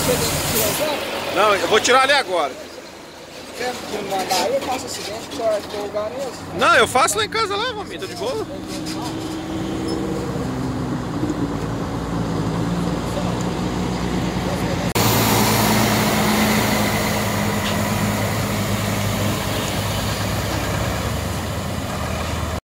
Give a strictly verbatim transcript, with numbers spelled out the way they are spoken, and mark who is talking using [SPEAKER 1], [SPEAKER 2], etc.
[SPEAKER 1] Não, eu vou tirar ali agora.
[SPEAKER 2] Quer me mandar aí? Eu faço acidente, que a senhora vai lugar mesmo?
[SPEAKER 1] Não, eu faço lá em casa lá, mami, tô de boa.